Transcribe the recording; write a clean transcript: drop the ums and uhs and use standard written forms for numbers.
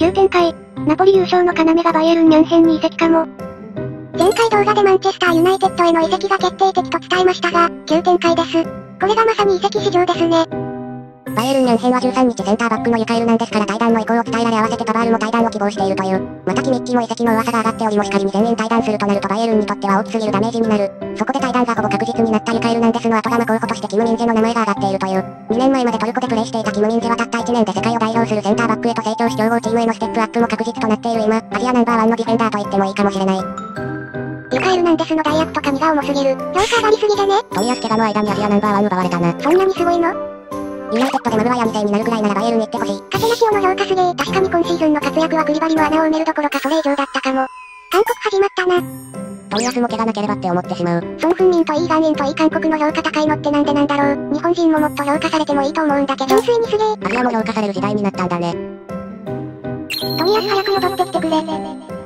急展開。ナポリ優勝の要がバイエルンミュンヘンに移籍かも。前回動画でマンチェスターユナイテッドへの移籍が決定的と伝えましたが、急展開です。これがまさに移籍市場ですね。 バイエルンミュンヘンは13日センターバックのユカエルなんですから退団の意向を伝えられ合わせてパバールも退団を希望しているという。またキミッチも移籍の噂が上がっておりもし仮に全員退団するとなるとバイエルンにとっては大きすぎるダメージになる。そこで退団がほぼ確実になったユカエルなんですの後釜候補としてキム・ミンジェの名前が挙がっているという。2年前までトルコでプレーしていたキム・ミンジェはたった1年で世界を代表するセンターバックへと成長し強豪チームへのステップアップも確実となっている今、アジアナンバーワンのディフェンダーと言ってもいいかもしれない。 ユカエルナンデスの代役とか荷が重すぎる。評価上がりすぎじゃね？ 冨安怪我の間にアジアナンバーワン奪われたな。 そんなにすごいの？ ユナイテッドでマグワイア2世になるぐらいならバイエルンに行ってほしい。 カセナキオの評価すげー。確かに今シーズンの活躍はクリバリの穴を埋めるどころかそれ以上だったかも。韓国始まったな。 冨安も怪我なければって思ってしまう。 ソン・フンミンとイーガンインといい韓国の評価高いのってなんでなんだろう。日本人ももっと評価されてもいいと思うんだけど。純粋にすげー。 アジアも評価される時代になったんだね。 冨安早く戻ってきてくれ。